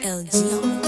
LG.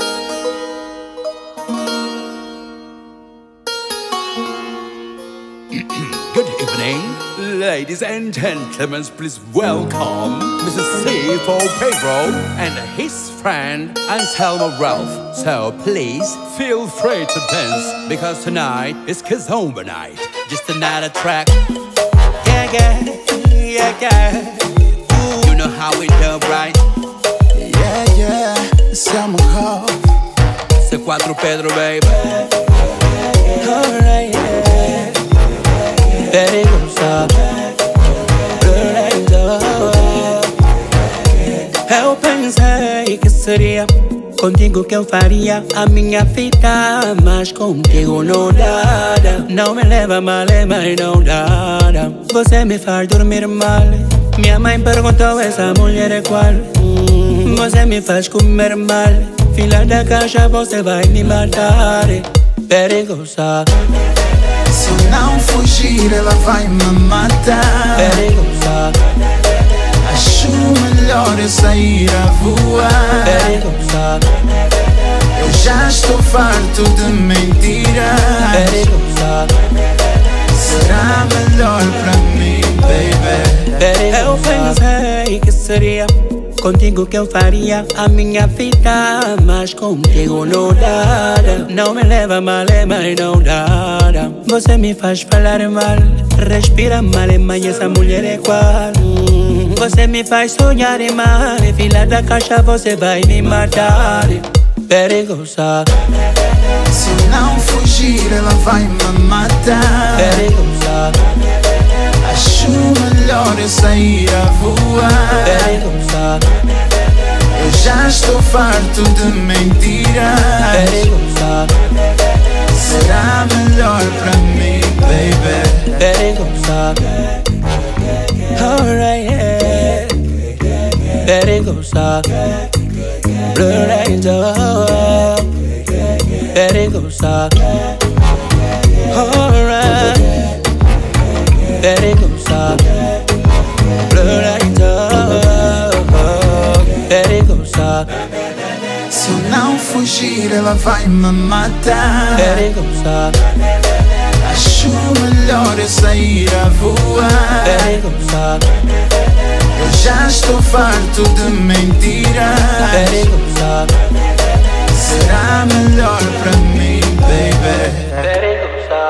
Good evening, ladies and gentlemen. Please welcome Mr. C for Pedro and his friend Anselmo Ralph. So please feel free to dance, because tonight is Kizomba night. Just another track. Yeah, yeah, yeah, yeah. Ooh. You know how we do, right? Yeah, yeah, Anselmo Ralph. C4 Pedro, baby. Alright, yeah. Perigosa, eu pensei que seria contigo que eu faria a minha vida, mas contigo não dá. Não me leva mal, mas não dá. Você me faz dormir mal. Minha mãe perguntou: essa mulher é qual? Você me faz comer mal. Filha da caixa, você vai me matar. Perigosa. Se eu não fugir, ela vai me matar. Perigosa. Acho melhor eu sair a voar. Perigosa. Eu já estou farto de mentiras. Perigosa. Será melhor pra mim, baby. Perigosa. Eu pensei que seria contigo que eu faria a minha vida, mas contigo não dá. Não me leva mal, mas não dá. Você me faz falar mal, respira mal, mas essa mulher é qual? Você me faz sonhar mal, filha da caixa, você vai me matar. Perigosa. Se eu não fugir, ela vai me matar. Perigosa. Acho melhor eu sair a voar. Perigosa. Eu já estou farto de mentiras. Perigosa. Será melhor pra mim, baby. Perigosa. Alright, yeah. Perigosa. Blue Angel. Perigosa. Alright. Perigosa. Blue Angel. Perigosa. Se eu não fugir, ela vai me matar. Perigosa. Acho melhor eu sair a voar. Perigosa. Eu já estou farto de mentiras. Perigosa. Será melhor pra mim, baby. Perigosa.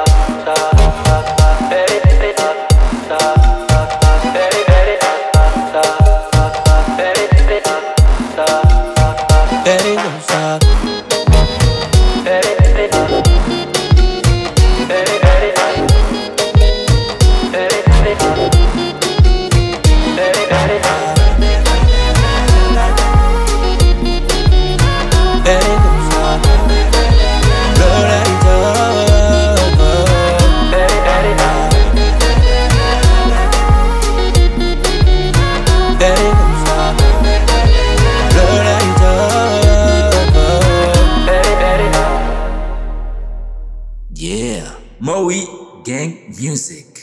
Yeah, Moe Gang Music.